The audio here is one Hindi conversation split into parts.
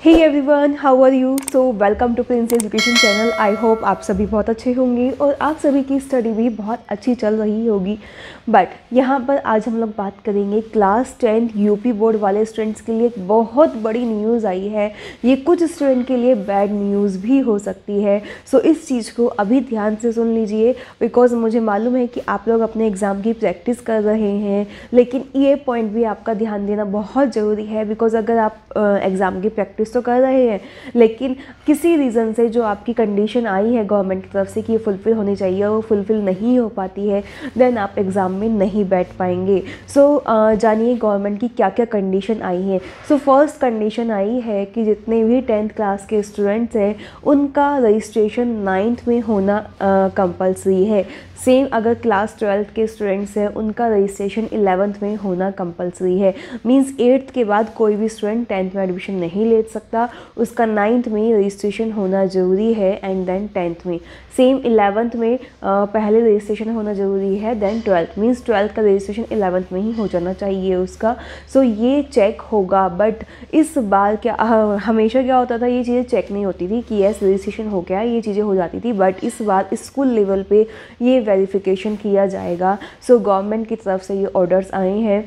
Hey everyone, how are you. So welcome to Prince education channel. I hope आप सभी बहुत अच्छे होंगे और आप सभी की स्टडी भी बहुत अच्छी चल रही होगी। बट यहाँ पर आज हम लोग बात करेंगे क्लास 10 यूपी बोर्ड वाले स्टूडेंट्स के लिए एक बहुत बड़ी न्यूज़ आई है। ये कुछ स्टूडेंट के लिए बैड न्यूज़ भी हो सकती है। सो इस चीज़ को अभी ध्यान से सुन लीजिए, बिकॉज मुझे मालूम है कि आप लोग अपने एग्ज़ाम की प्रैक्टिस कर रहे हैं, लेकिन ये पॉइंट भी आपका ध्यान देना बहुत ज़रूरी है। बिकॉज अगर आप एग्ज़ाम की प्रैक्टिस तो कर रहे हैं, लेकिन किसी रीज़न से जो आपकी कंडीशन आई है गवर्नमेंट की तरफ से कि ये फुलफ़िल होनी चाहिए, वो फुलफ़िल नहीं हो पाती है, देन आप एग्ज़ाम में नहीं बैठ पाएंगे। सो जानिए गवर्नमेंट की क्या क्या कंडीशन आई है। सो फर्स्ट कंडीशन आई है कि जितने भी 10th क्लास के स्टूडेंट्स हैं उनका रजिस्ट्रेशन 9th में होना कंपलसरी है। सेम अगर क्लास 12th के स्टूडेंट्स हैं उनका रजिस्ट्रेशन 11th में होना कंपलसरी है। मींस 8th के बाद कोई भी स्टूडेंट 10th में एडमिशन नहीं ले सकता, उसका 9th में रजिस्ट्रेशन होना ज़रूरी है एंड देन 10th में। सेम 11th में पहले रजिस्ट्रेशन होना ज़रूरी है, देन 12th। मींस 12th का रजिस्ट्रेशन 11th में ही हो जाना चाहिए उसका। सो ये चेक होगा। बट इस बार क्या हमेशा क्या होता था, ये चीज़ें चेक नहीं होती थी कि यस रजिस्ट्रेशन हो गया, ये चीज़ें हो जाती थी। बट इस बार स्कूल लेवल पे ये वेरिफिकेशन किया जाएगा। सो गवर्नमेंट की तरफ से ये ऑर्डर्स आए हैं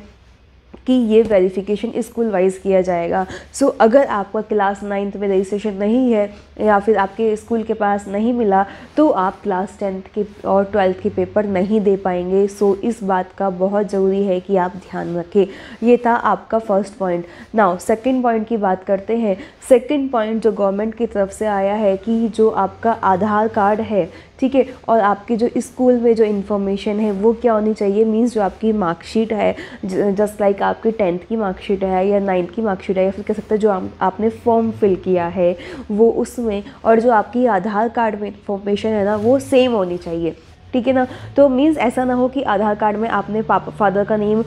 कि ये वेरिफिकेशन स्कूल वाइज किया जाएगा। सो अगर आपका क्लास 9th में रजिस्ट्रेशन नहीं है या फिर आपके स्कूल के पास नहीं मिला, तो आप क्लास 10th के और 12th के पेपर नहीं दे पाएंगे। सो इस बात का बहुत ज़रूरी है कि आप ध्यान रखें। ये था आपका first point. Now second point की बात करते हैं। सेकंड पॉइंट जो गवर्नमेंट की तरफ से आया है कि जो आपका आधार कार्ड है, ठीक है, और आपके जो स्कूल में जो इन्फॉर्मेशन है वो क्या होनी चाहिए। मींस जो आपकी मार्कशीट है, जस्ट लाइक आपकी 10th की मार्कशीट है या 9th की मार्कशीट है, या फिर कह सकते हैं जो आपने फॉर्म फिल किया है वो उसमें, और जो आपकी आधार कार्ड में इन्फॉर्मेशन है ना वो सेम होनी चाहिए, ठीक है ना। तो मींस ऐसा ना हो कि आधार कार्ड में आपने फादर का नेम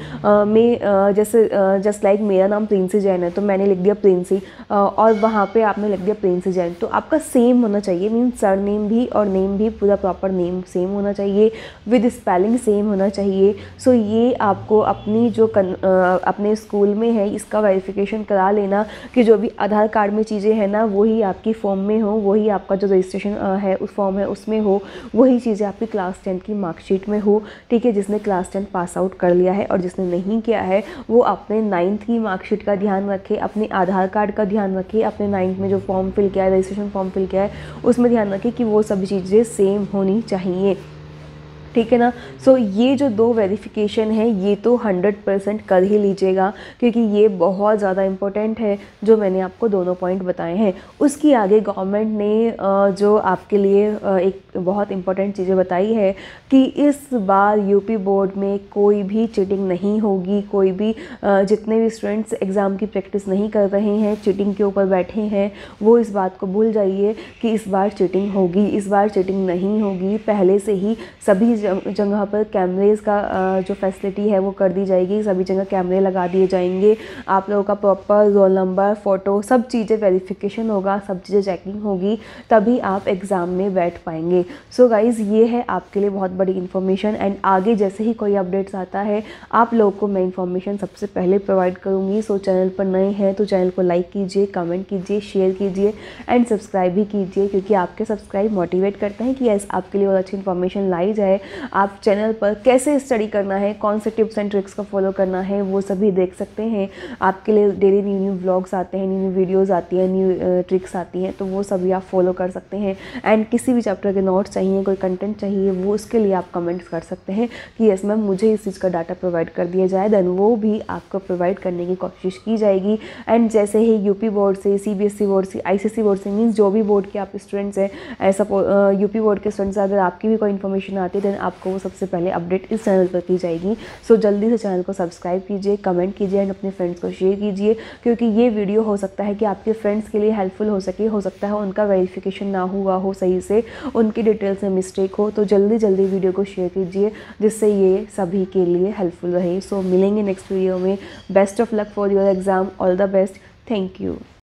में जैसे जस्ट लाइक मेरा नाम प्रिंसी जैन है तो मैंने लिख दिया प्रिंसी, और वहाँ पे आपने लिख दिया प्रिंसी जैन। तो आपका सेम होना चाहिए, मींस सर नेम भी और नेम भी पूरा प्रॉपर नेम सेम होना चाहिए, विद स्पेलिंग सेम होना चाहिए। सो ये आपको अपनी जो अपने स्कूल में है इसका वेरिफिकेशन करा लेना कि जो भी आधार कार्ड में चीज़ें हैं ना वही आपकी फॉर्म में हो, वही आपका जो रजिस्ट्रेशन है उस फॉर्म है उसमें हो, वही चीज़ें आपकी क्लास 10 की मार्कशीट में हो, ठीक है। जिसने क्लास 10 पास आउट कर लिया है और जिसने नहीं किया है वो अपने 9th की मार्कशीट का ध्यान रखे, अपने आधार कार्ड का ध्यान रखे, अपने 9th में जो फॉर्म फिल किया है, रजिस्ट्रेशन फॉर्म फिल किया है उसमें ध्यान रखे कि वो सभी चीज़ें सेम होनी चाहिए, ठीक है ना। सो ये जो दो वेरिफिकेशन है ये तो 100% कर ही लीजिएगा, क्योंकि ये बहुत ज़्यादा इम्पोर्टेंट है जो मैंने आपको दोनों पॉइंट बताए हैं। उसकी आगे गवर्नमेंट ने जो आपके लिए एक बहुत इम्पोर्टेंट चीज़ें बताई है कि इस बार यूपी बोर्ड में कोई भी चीटिंग नहीं होगी। कोई भी जितने भी स्टूडेंट्स एग्ज़ाम की प्रैक्टिस नहीं कर रहे हैं, चीटिंग के ऊपर बैठे हैं, वो इस बात को भूल जाइए कि इस बार चीटिंग होगी। इस बार चीटिंग नहीं होगी। पहले से ही सभी जगह पर कैमरेज का जो फैसिलिटी है वो कर दी जाएगी, सभी जगह कैमरे लगा दिए जाएंगे। आप लोगों का प्रॉपर रोल नंबर, फ़ोटो, सब चीज़ें वेरिफिकेशन होगा, सब चीज़ें चेकिंग होगी, तभी आप एग्ज़ाम में बैठ पाएंगे। सो गाइज़ ये है आपके लिए बहुत बड़ी इन्फॉर्मेशन। एंड आगे जैसे ही कोई अपडेट्स आता है आप लोगों को मैं इन्फॉर्मेशन सबसे पहले प्रोवाइड करूँगी। सो चैनल पर नए हैं तो चैनल को लाइक कीजिए, कमेंट कीजिए, शेयर कीजिए एंड सब्सक्राइब भी कीजिए, क्योंकि आपके सब्सक्राइब मोटिवेट करते हैं कि यस आपके लिए और अच्छी इन्फॉर्मेशन लाई जाए। आप चैनल पर कैसे स्टडी करना है, कौन से टिप्स एंड ट्रिक्स का फॉलो करना है वो सभी देख सकते हैं। आपके लिए डेली न्यू व्लॉग्स आते हैं, न्यू वीडियोस आती हैं, न्यू ट्रिक्स आती हैं, तो वो सभी आप फॉलो कर सकते हैं। एंड किसी भी चैप्टर के नोट्स चाहिए, कोई कंटेंट चाहिए, वो उसके लिए आप कमेंट्स कर सकते हैं कि यस मैम मुझे इस चीज़ का डाटा प्रोवाइड कर दिया जाए, देन वो भी आपको प्रोवाइड करने की कोशिश की जाएगी। एंड जैसे ही यूपी बोर्ड से, CBSE बोर्ड से, ICSE बोर्ड से, मीन्स जो भी बोर्ड के आप स्टूडेंट्स हैं, ऐसा यूपी बोर्ड के स्टूडेंट्स अगर आपकी भी कोई इन्फॉर्मेशन आती है देन आपको वो सबसे पहले अपडेट इस चैनल पर की जाएगी। सो जल्दी से चैनल को सब्सक्राइब कीजिए, कमेंट कीजिए एंड अपने फ्रेंड्स को शेयर कीजिए, क्योंकि ये वीडियो हो सकता है कि आपके फ्रेंड्स के लिए हेल्पफुल हो सके। हो सकता है उनका वेरिफिकेशन ना हुआ हो सही से, उनकी डिटेल्स में मिस्टेक हो, तो जल्दी जल्दी वीडियो को शेयर कीजिए जिससे ये सभी के लिए हेल्पफुल रहे। सो मिलेंगे नेक्स्ट वीडियो में। Best of luck for your exam, all the best, thank you.